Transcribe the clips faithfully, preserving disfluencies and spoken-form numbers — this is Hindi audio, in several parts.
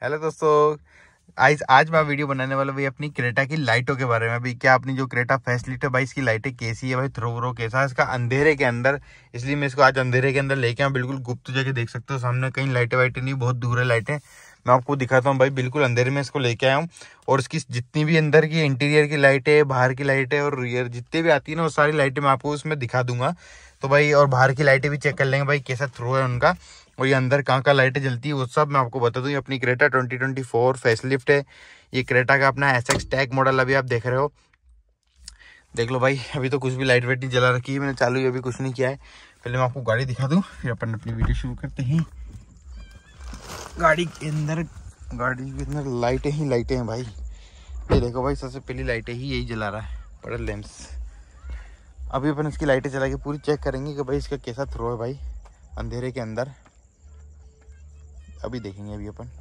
हेलो दोस्तों, आज आज मैं वीडियो बनाने वाला भाई अपनी क्रेटा की लाइटों के बारे में। भाई क्या अपनी जो क्रेटा फैसिलिटी है भाई, इसकी लाइटें कैसी है भाई, थ्रो व्रो कैसा है इसका अंधेरे के अंदर। इसलिए मैं इसको आज अंधेरे के अंदर लेके आऊँ, बिल्कुल गुप्त जगह देख सकते हो। सामने कहीं लाइटें वाइटें नहीं, बहुत दूर है लाइटें। मैं आपको दिखाता हूँ भाई, बिल्कुल अंधेरे में इसको लेके आया हूँ। और इसकी जितनी भी अंदर की इंटीरियर की लाइटें, बाहर की लाइटें और रियर जितनी भी आती है ना, वो सारी लाइटें मैं आपको उसमें दिखा दूंगा। तो भाई और बाहर की लाइटें भी चेक कर लेंगे भाई कैसा थ्रो है उनका, और ये अंदर कहाँ कहाँ लाइटें जलती है वो सब मैं आपको बता दूँ। ये अपनी Creta twenty twenty four facelift है। ये क्रेटा का अपना एस एक्स टैग मॉडल अभी आप देख रहे हो। देख लो भाई, अभी तो कुछ भी लाइट वाइट नहीं जला रखी है, मैंने चालू ही अभी कुछ नहीं किया है। पहले मैं आपको गाड़ी दिखा दूँ, फिर अपन अपनी वीडियो शुरू करते हैं। गाड़ी के अंदर गाड़ी के अंदर लाइटें ही लाइटें हैं भाई। ये देखो भाई, सबसे पहली लाइटें ही यही जला रहा है, बड़ा लैंप्स। अभी अपन इसकी लाइटें चला के पूरी चेक करेंगे कि भाई इसका कैसा थ्रो है भाई अंधेरे के अंदर। अभी देखेंगे अभी अपन।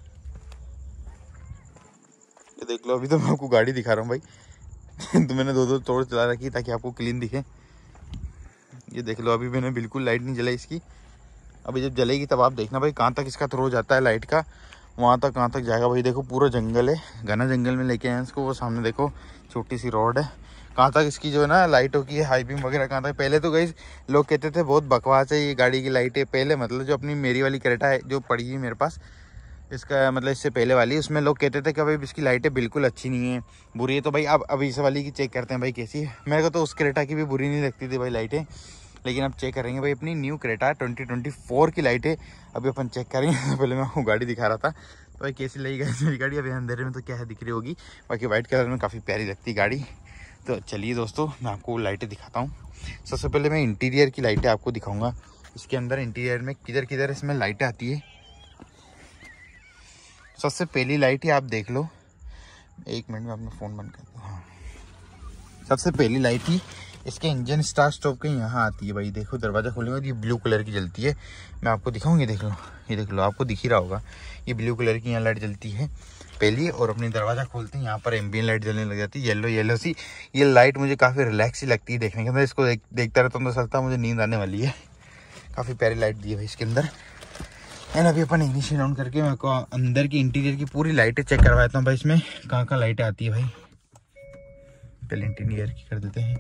ये देख लो, अभी तो मैं आपको गाड़ी दिखा रहा हूँ भाई। तो मैंने दो दो तोड़ चला रखी ताकि आपको क्लीन दिखे। ये देख लो, अभी मैंने बिल्कुल लाइट नहीं जलाई इसकी। अभी जब जलेगी तब आप देखना भाई कहाँ तक इसका थ्रो जाता है लाइट का, वहाँ तक कहाँ तक जाएगा भाई। देखो पूरा जंगल है, घना जंगल में लेके आए इसको। वो सामने देखो छोटी सी रोड है, कहाँ तक इसकी जो है ना लाइटों की हाई बीम वगैरह कहाँ तक। पहले तो गई लोग कहते थे बहुत बकवास है ये गाड़ी की लाइटें। पहले मतलब जो अपनी मेरी वाली क्रेटा है जो पड़ी है मेरे पास, इसका मतलब इससे पहले वाली, उसमें लोग कहते थे कि भाई इसकी लाइटें बिल्कुल अच्छी नहीं है, बुरी है। तो भाई अब अभी इस वाली की चेक करते हैं भाई कैसी है। मेरे को तो उस क्रेटा की भी बुरी नहीं लगती थी भाई लाइटें, लेकिन अब चेक करेंगे भाई अपनी new Creta twenty twenty four की लाइटें। अभी अपन चेक करेंगे। पहले मैं आपको गाड़ी दिखा रहा था तो भाई कैसी लगी गई मेरी गाड़ी। अभी अंधेरे में तो क्या है दिख रही होगी, बाकी वाइट कलर में काफ़ी प्यारी लगती है गाड़ी। तो चलिए दोस्तों, मैं आपको लाइटें दिखाता हूँ। सबसे पहले मैं इंटीरियर की लाइटें आपको दिखाऊंगा। इसके अंदर इंटीरियर में किधर किधर इसमें लाइटें आती है। सबसे पहली लाइट ही आप देख लो, एक मिनट में अपना फ़ोन बंद कर दो। हाँ, सबसे पहली लाइट ही इसके इंजन स्टार्ट स्टॉप के यहाँ आती है भाई। देखो दरवाज़ा खोलेंगे तो ये ब्लू कलर की जलती है। मैं आपको दिखाऊंगी, देख लो, ये देख लो, आपको दिख ही रहा होगा। ये ब्लू कलर की यहाँ लाइट जलती है पहली। और अपनी दरवाज़ा खोलते हैं, यहाँ पर एम्बियन लाइट जलने लग जाती है, येलो येलो सी। ये लाइट मुझे काफ़ी रिलैक्स सी लगती है देखने के अंदर। इसको देख, देखता रहता हूँ तो चलता मुझे नींद आने वाली है। काफ़ी प्यारी लाइट दी है भाई इसके अंदर। एंड अभी अपन इग्निशन ऑन करके मैं आपको अंदर की इंटीरियर की पूरी लाइटें चेक करवाता हूँ भाई। इसमें कहाँ कहाँ लाइटें आती है भाई। पहले इंटीरियर की कर देते हैं।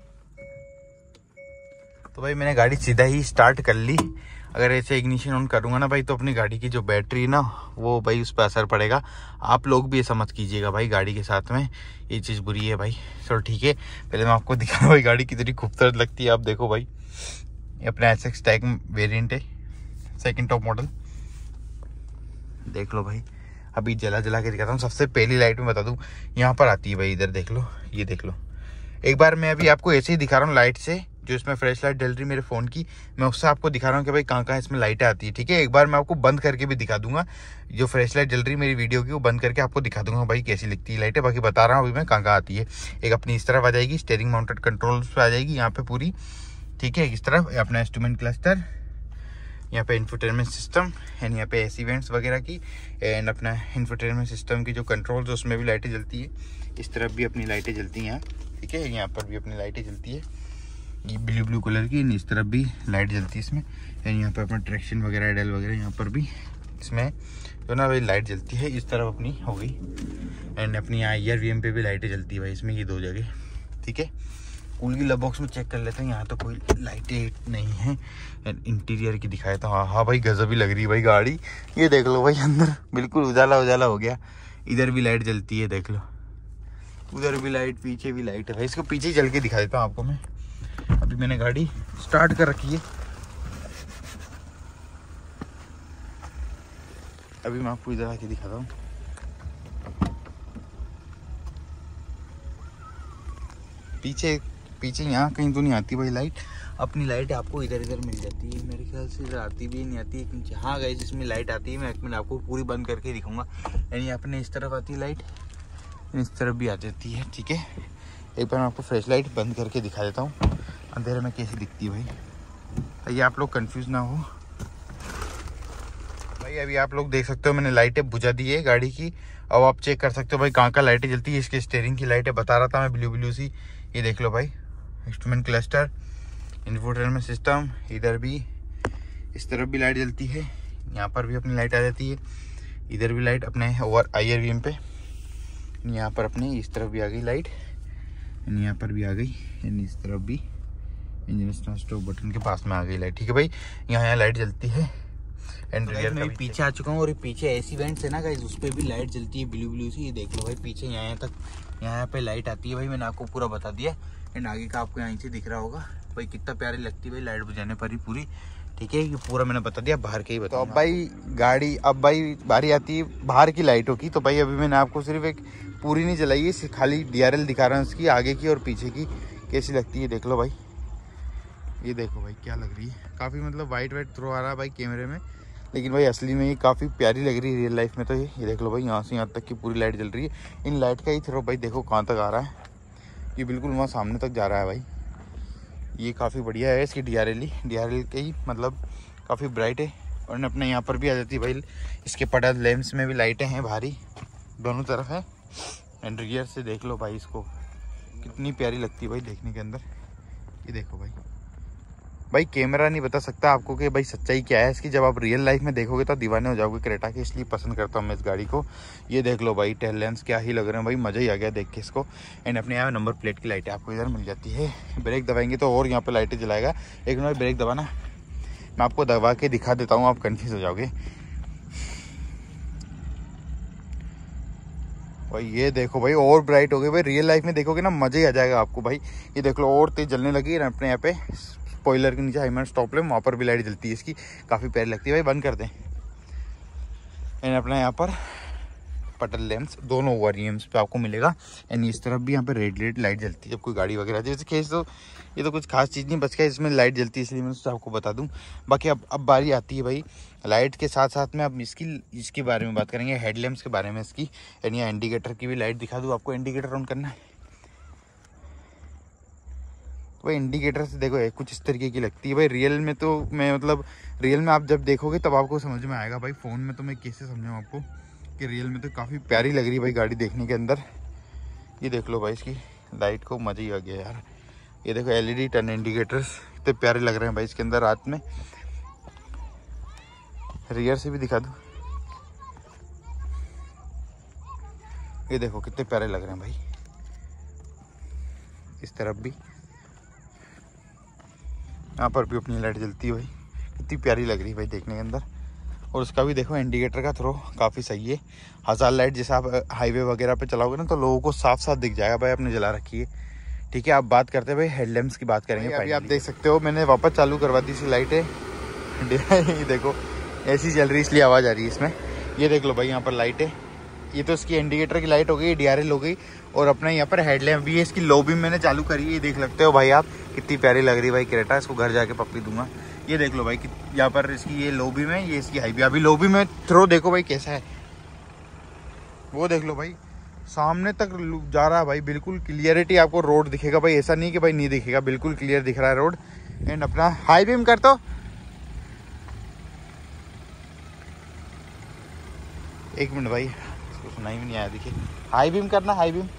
तो भाई मैंने गाड़ी सीधा ही स्टार्ट कर ली। अगर ऐसे इग्निशन ऑन करूँगा ना भाई, तो अपनी गाड़ी की जो बैटरी ना वो भाई उस पर असर पड़ेगा। आप लोग भी ऐसा मत कीजिएगा भाई, गाड़ी के साथ में ये चीज़ बुरी है भाई। चलो ठीक है, पहले मैं आपको दिखा भाई गाड़ी कितनी खूबसूरत लगती है। आप देखो भाई, ये अपना एस एक्स टैग वेरियंट है, सेकेंड टॉप मॉडल। देख लो भाई, अभी जला जला के दिखाता हूँ। सबसे पहली लाइट में बता दूँ यहाँ पर आती है भाई, इधर देख लो, ये देख लो। एक बार मैं अभी आपको ऐसे ही दिखा रहा हूँ लाइट से, जो इसमें फ्लैश लाइट जल रही मेरे फ़ोन की, मैं उससे आपको दिखा रहा हूँ कि भाई कहाँ कहाँ इसमें लाइटें आती है। ठीक है, एक बार मैं आपको बंद करके भी दिखा दूंगा, जो फ्लैश लाइट जल रही मेरी वीडियो की वो बंद करके आपको दिखा दूंगा भाई कैसी लिखती है लाइटें। बाकी बता रहा हूँ अभी मैं कहाँ कहाँ आती है। एक अपनी इस तरफ आ जाएगी, स्टेयरिंग माउंटेड कंट्रोल्स पे आ जाएगी यहाँ पे पूरी। ठीक है, इस तरफ अपना इंस्ट्रूमेंट क्लस्टर, यहाँ पे इंफोटेनमेंट सिस्टम एंड यहाँ पे एसी वेंट्स वगैरह की, एंड अपना इंफोटेनमेंट सिस्टम की जो कंट्रोल्स है उसमें भी लाइटें जलती है। इस तरफ भी अपनी लाइटें जलती हैं यहाँ। ठीक है, यहाँ पर भी अपनी लाइटें जलती है, ये ब्लू ब्लू कलर की। इस तरफ भी लाइट जलती है इसमें। एंड यहाँ पर अपना ट्रैक्शन वगैरह एडल वगैरह यहाँ पर भी इसमें जो ना भाई लाइट जलती है। इस तरफ अपनी हो गई। एंड अपनी यहाँ ईयर वी एम पे भी लाइटें जलती है भाई इसमें, ये दो जगह। ठीक है, कूल की बॉक्स में चेक कर लेते हैं, यहाँ तो कोई लाइटें नहीं है। एंड इंटीरियर की दिखाया था। हाँ हाँ भाई, गजब ही लग रही है भाई गाड़ी। ये देख लो भाई, अंदर बिल्कुल उजाला उजाला हो गया। इधर भी लाइट जलती है, देख लो, उधर भी लाइट, पीछे भी लाइट है भाई। इसको पीछे चल के दिखा देता हूँ आपको मैं। अभी मैंने गाड़ी स्टार्ट कर रखी है, अभी मैं आपको इधर आके दिखाता हूँ। पीछे पीछे यहाँ कहीं तो नहीं आती भाई लाइट। अपनी लाइट आपको इधर इधर मिल जाती है, मेरे ख्याल से इधर आती भी नहीं आती है नीचे। हाँ गाइस, इसमें लाइट आती है, मैं एक मिनट आपको पूरी बंद करके दिखाऊंगा। यानी अपने इस तरफ आती है लाइट, इस तरफ भी आ जाती है। ठीक है, एक बार मैं आपको फ्लैश लाइट बंद करके दिखा देता हूँ अंधेरे में कैसी दिखती है भाई, ताकि आप लोग कंफ्यूज ना हो भाई। अभी आप लोग देख सकते हो मैंने लाइटें बुझा दी है गाड़ी की। अब आप चेक कर सकते हो भाई कहाँ कहाँ लाइटें जलती है। इसके स्टीयरिंग की लाइटें बता रहा था मैं, ब्लू ब्लू सी। ये देख लो भाई, इंस्ट्रूमेंट क्लस्टर, इंफोटेनमेंट सिस्टम, इधर भी इस तरफ भी लाइट जलती है, यहाँ पर भी अपनी लाइट आ जाती है। इधर भी लाइट अपने over I R V M पे, यहाँ पर अपने इस तरफ भी आ गई लाइट, यहाँ पर भी आ गई, इस तरफ भी इंजन स्टार्ट स्टॉप बटन के पास में आ गई लाइट। ठीक है भाई, यहाँ यहाँ लाइट जलती है। एंड तो रियर मैं पीछे आ चुका हूँ और पीछे एसी वेंट्स है ना गाइस, उस पर भी लाइट जलती है ब्लू ब्लू सी। ये देख लो भाई पीछे यहाँ यहाँ तक यहाँ पे लाइट आती है भाई, मैंने आपको पूरा बता दिया। एंड आगे का आपको यहाँ से दिख रहा होगा भाई, कितना प्यारी लगती है भाई लाइट बुझाने पर ही पूरी। ठीक है, ये पूरा मैंने बता दिया, बाहर के ही बता। तो अब भाई गाड़ी, अब भाई बारी आती है बाहर की लाइटों की। तो भाई अभी मैंने आपको सिर्फ एक पूरी नहीं जलाई है, खाली डी आर एल दिखा रहा हूँ उसकी, आगे की और पीछे की कैसी लगती है देख लो भाई। ये देखो भाई क्या लग रही है, काफ़ी मतलब वाइट वाइट थ्रो आ रहा है भाई कैमरे में, लेकिन भाई असली में ये काफ़ी प्यारी लग रही है रियल लाइफ में। तो ये ये देख लो भाई, यहाँ से यहाँ तक की पूरी लाइट जल रही है। इन लाइट का ही थ्रो भाई देखो कहाँ तक आ रहा है, ये बिल्कुल वहाँ सामने तक जा रहा है भाई। ये काफ़ी बढ़िया है इसकी डी आर एल ही, डी आर एल के ही मतलब काफ़ी ब्राइट है। और अपने यहाँ पर भी आ जाती है भाई, इसके पड़ा लेंस में भी लाइटें हैं भारी, दोनों तरफ है। एंड रियर से देख लो भाई इसको, कितनी प्यारी लगती है भाई देखने के अंदर। ये देखो भाई, भाई कैमरा नहीं बता सकता आपको कि भाई सच्चाई क्या है इसकी, जब आप रियल लाइफ में देखोगे तो दीवाने हो जाओगे क्रेटा के, इसलिए पसंद करता हूँ मैं इस गाड़ी को। ये देख लो भाई टेल लैंप्स क्या ही लग रहे हैं भाई, मज़ा ही आ गया देख के इसको। एंड अपने यहाँ नंबर प्लेट की लाइटें आपको इधर मिल जाती है। ब्रेक दबाएंगे तो और यहाँ पर लाइटें जलाएगा। एक मिनट ब्रेक दबाना, मैं आपको दबा के दिखा देता हूँ, आप कन्फ्यूज़ हो जाओगे भाई। ये देखो भाई और ब्राइट हो गई भाई, रियल लाइफ में देखोगे ना मज़ा ही आ जाएगा आपको भाई। ये देख लो और तेज जलने लगी है अपने यहाँ पे स्पॉइलर के नीचे हाईमैन स्टॉप लैम्प, वहाँ पर भी लाइट जलती है इसकी, काफ़ी प्यारी लगती है भाई। बंद कर दें। एंड अपना यहाँ पर पटल लैंप्स दोनों ओवर ई एम्स पे आपको मिलेगा। एंड इस तरफ भी यहाँ पे रेड रेड लाइट जलती है जब कोई गाड़ी वगैरह जैसे खेस, तो ये तो कुछ खास चीज़ नहीं बच गया, इसमें लाइट जलती है इसलिए मैं उससे आपको बता दूं। बाकी अब अब बारी आती है भाई लाइट के साथ साथ में अब इसकी इसके बारे में बात करेंगे, हेडलैम्प्स के बारे में इसकी। एंड यहाँ इंडिकेटर की भी लाइट दिखा दूँ आपको, इंडिकेटर ऑन करना है तो भाई इंडिकेटर से देखो कुछ इस तरीके की लगती है भाई। रियल में तो मैं मतलब रियल में आप जब देखोगे तब आपको समझ में आएगा भाई, फ़ोन में तो मैं कैसे समझाऊँ आपको कि रियल में तो काफ़ी प्यारी लग रही है भाई गाड़ी देखने के अंदर। ये देख लो भाई इसकी लाइट को मज़ा ही आ गया यार। ये देखो L E D turn indicators कितने प्यारे लग रहे हैं भाई इसके अंदर रात में। रियर से भी दिखा दूँ, ये देखो कितने प्यारे लग रहे हैं भाई। इस तरफ भी, यहाँ पर भी अपनी लाइट जलती है भाई, कितनी प्यारी लग रही है भाई देखने के अंदर। और उसका भी देखो इंडिकेटर का थ्रो काफ़ी सही है। हज़ार लाइट जैसे आप हाईवे वगैरह पे चलाओगे ना तो लोगों को साफ साफ दिख जाएगा भाई, आपने जला रखी है। ठीक है, आप बात करते हैं भाई हेडलैम्प्स की बात करेंगे। अभी आप देख सकते हो मैंने वापस चालू करवा दी सी लाइटें। ये देखो ऐसी जल रही इसलिए आवाज़ आ रही है इसमें। ये देख लो भाई यहाँ पर लाइट है, ये तो इसकी इंडिकेटर की लाइट हो गई, डी आर एल हो गई। और अपना यहाँ पर हेडलैम्प भी है, इसकी लो बीम मैंने चालू करी है। ये देख सकते हो भाई आप कितनी प्यारी लग रही है भाई क्रेटा, इसको घर जाके पप्पी दूंगा। ये देख लो भाई यहाँ पर इसकी ये लो बीम है, ये इसकी हाई बीम। अभी लो बीम में थ्रो देखो भाई कैसा है, वो देख लो भाई सामने तक जा रहा है भाई, बिल्कुल क्लियरिटी आपको रोड दिखेगा भाई, ऐसा नहीं कि भाई नहीं दिखेगा, बिल्कुल क्लियर दिख रहा है रोड। एंड अपना हाई बीम कर दो, एक मिनट भाई इसको सुनाई भी नहीं आया, देखिए हाई बीम करना, हाई बीम।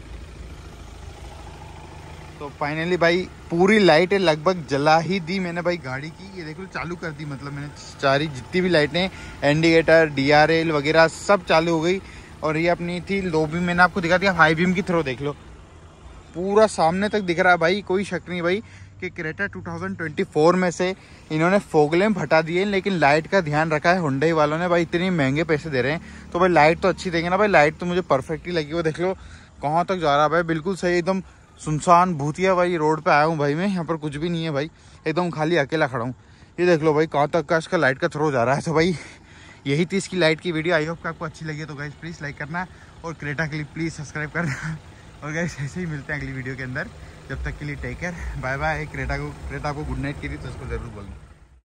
तो फाइनली भाई पूरी लाइटें लगभग जला ही दी मैंने भाई गाड़ी की। ये देखो चालू कर दी, मतलब मैंने सारी जितनी भी लाइटें इंडिकेटर डी आर एल वगैरह सब चालू हो गई। और ये अपनी थी लो बीम, मैंने आपको दिखा दिया। हाई बीम की थ्रो देख लो, पूरा सामने तक दिख रहा है भाई, कोई शक नहीं भाई कि Creta two thousand twenty four में से इन्होंने फॉग लैंप हटा दिए, लेकिन लाइट का ध्यान रखा है हुंडई वालों ने भाई। इतने महंगे पैसे दे रहे हैं तो भाई लाइट तो अच्छी देंगे ना भाई। लाइट तो मुझे परफेक्ट ही लगी, वो देख लो कहाँ तक जा रहा है भाई, बिल्कुल सही, एकदम सुनसान भूतिया भाई रोड पे आया हूँ भाई मैं। यहाँ पर कुछ भी नहीं है भाई, एकदम खाली अकेला खड़ा हूँ। ये देख लो भाई कहाँ तक का इसका लाइट का थ्रो जा रहा है। तो भाई यही थी इसकी लाइट की वीडियो। आई होप कि आपको अच्छी लगी, तो गाइस प्लीज़ लाइक करना और क्रेटा के लिए प्लीज़ सब्सक्राइब करना। और गाइस ऐसे ही मिलते हैं अगली वीडियो के अंदर, जब तक के लिए take care, bye bye. Creta को क्रेटा को गुड नाइट की थी तो उसको ज़रूर बोलना।